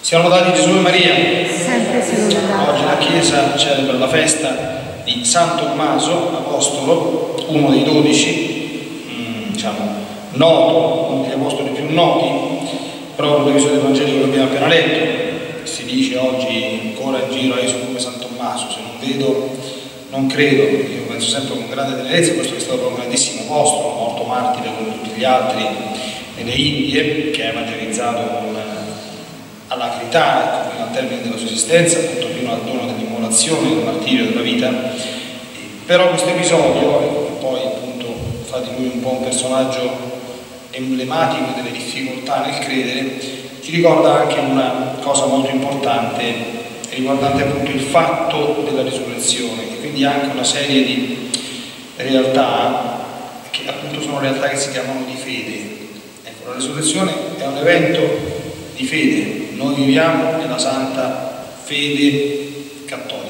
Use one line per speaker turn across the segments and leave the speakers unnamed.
Siamo lodati Gesù e Maria.
Sempre sia lodato.
Oggi la Chiesa celebra la festa di San Tommaso, apostolo, uno dei 12, noto, uno degli apostoli più noti, proprio per l'episodio evangelico che abbiamo appena letto. Si dice oggi ancora in giro, io sono come San Tommaso, se non vedo non credo. Io penso sempre con grande tenerezza, questo che è stato un grandissimo apostolo, morto martire come tutti gli altri nelle Indie, che ha evangelizzato all'acrità, fino al termine della sua esistenza, appunto fino al dono dell'immolazione, del martirio, della vita. Però questo episodio, che poi appunto fa di lui un po' un personaggio emblematico delle difficoltà nel credere, ci ricorda anche una cosa molto importante riguardante appunto il fatto della risurrezione, e quindi anche una serie di realtà che appunto sono realtà che si chiamano di fede. Ecco, la risurrezione è un evento di fede. Noi viviamo nella santa fede cattolica.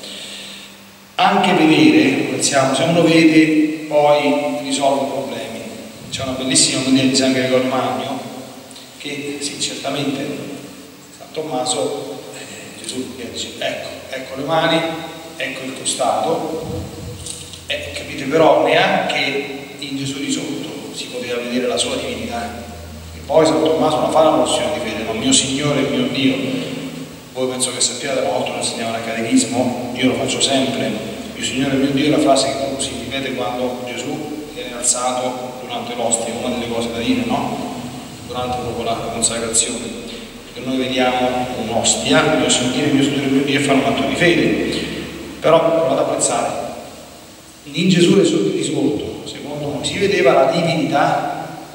Anche vedere, pensiamo, se uno vede poi risolve problemi. C'è una bellissima omelia di San Gregorio Magno che sì, certamente San Tommaso, Gesù dice ecco le mani, ecco il costato, capite, però neanche in Gesù risorto si poteva vedere la sua divinità. Poi San Tommaso non fa la professione di fede, ma mio Signore e mio Dio. Voi penso che sappiate, una volta lo insegnava al catechismo, io lo faccio sempre, mio Signore e mio Dio è la frase che proprio si ripete quando Gesù viene alzato durante l'ostia, una delle cose da dire, no? Durante proprio la consacrazione, perché noi vediamo un'ostia, mio Signore e mio Dio, e fanno un atto di fede. Però provate a pensare, in Gesù risorto, secondo noi, si vedeva la divinità?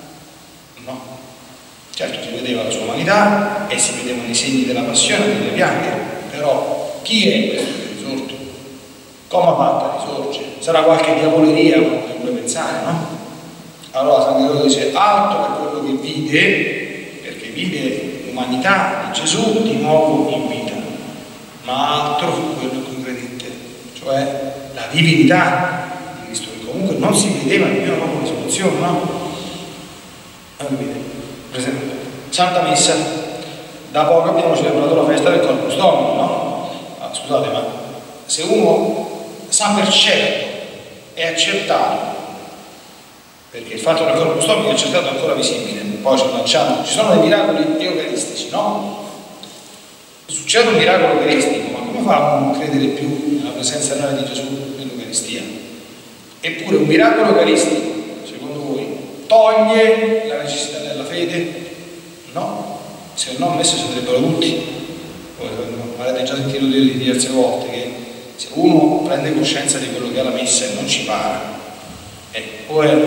No. Certo, si vedeva la sua umanità e si vedevano i segni della passione e delle piaghe, però chi è questo che è risorto? Come ha fatto a risorgere? Sarà qualche diavoleria, come vuole pensare, no? Allora San Gregorio dice, alto per quello che vide, perché vide l'umanità di Gesù di nuovo in vita, ma altro fu quello in cui credette, cioè la divinità di Cristo, che comunque non si vedeva nemmeno dopo la risurrezione, no? Per esempio, Santa Messa, da poco abbiamo celebrato la festa del Corpus Domini, no? Scusate, ma se uno sa per certo, è accertato, perché il fatto del Corpus Domini è accertato è ancora visibile, poi ci lanciamo, ci sono dei miracoli eucaristici, no? Succede un miracolo eucaristico, ma come fa a non credere più nella presenza reale di Gesù nell'Eucaristia? Eppure un miracolo eucaristico, secondo voi, toglie la necessità della fede? No, se no messo si andrebbero tutti. Voi avete già sentito dire diverse volte che se uno prende coscienza di quello che è la messa e non ci para, o è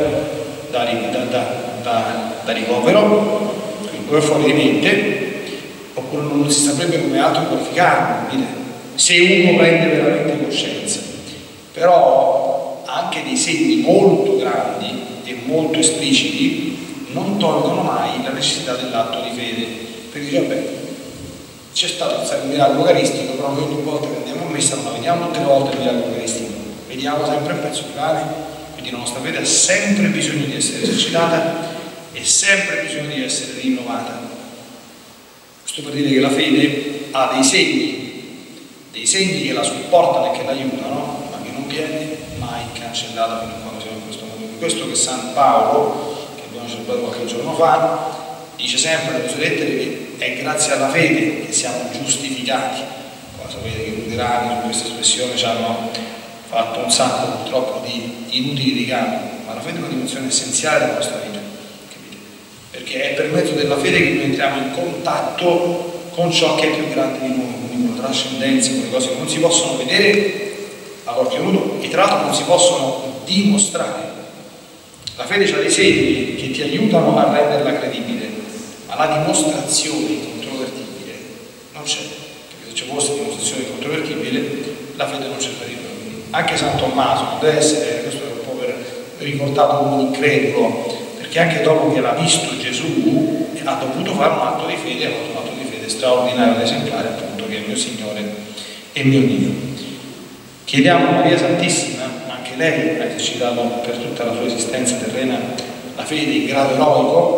da ricovero, o è fuori di mente, oppure non si saprebbe come altro qualificarlo, se uno prende veramente coscienza. Però anche dei segni molto grandi e molto espliciti non tolgono mai la necessità dell'atto di fede, perché dice, vabbè, c'è stato un miracolo eucaristico, però noi ogni volta che andiamo a messa non la vediamo tutte le volte il miracolo eucaristico, vediamo sempre un pezzo di pane, quindi la nostra fede ha sempre bisogno di essere esercitata e sempre bisogno di essere rinnovata. Questo per dire che la fede ha dei segni che la supportano e che l'aiutano, ma che non viene mai cancellata fino a quando siamo in questo mondo. Questo che San Paolo, abbiamo celebrato qualche giorno fa, dice sempre nelle sue lettere che è grazie alla fede che siamo giustificati. Poi sapete che i luterani su questa espressione ci hanno fatto un sacco purtroppo di inutili ricambi, ma la fede è una dimensione essenziale della nostra vita, capite? Perché è per mezzo della fede che noi entriamo in contatto con ciò che è più grande di noi, quindi con la trascendenza, con le cose che non si possono vedere ad occhio nudo e tra l'altro non si possono dimostrare. La fede ha dei segni che ti aiutano a renderla credibile, ma la dimostrazione incontrovertibile non c'è, perché se ci fosse dimostrazione incontrovertibile la fede non c'è. Anche San Tommaso deve essere, questo è un po' ricordato come un incredulo, perché anche dopo che l'ha visto Gesù ha dovuto fare un atto di fede, ha fatto un atto di fede straordinario ed esemplare, appunto, che è mio Signore e mio Dio. Chiediamo a Maria Santissima, anche lei ha esercitato per tutta la sua esistenza terrena la fede in grado eroico,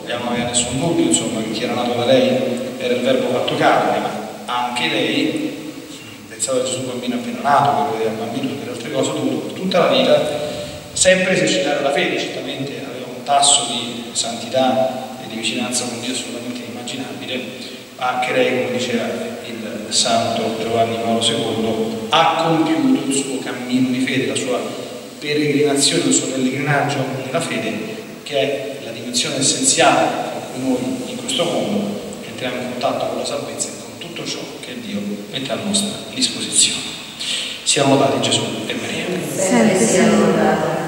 non aveva nessun dubbio, insomma, che chi era nato da lei era il Verbo fatto carne, ma anche lei pensava a Gesù bambino appena nato, quello che era bambino per altre cose, ha dovuto per tutta la vita sempre esercitare la fede. Certamente aveva un tasso di santità e di vicinanza con Dio assolutamente inimmaginabile, ma anche lei, come diceva il santo Giovanni Paolo II, ha compiuto il suo cammino di fede, la sua peregrinazione, il suo pellegrinaggio nella fede, che è la dimensione essenziale con cui noi in questo mondo entriamo in contatto con la salvezza e con tutto ciò che Dio mette a nostra disposizione. Siamo lodati Gesù e Maria.
Sempre sia lodato.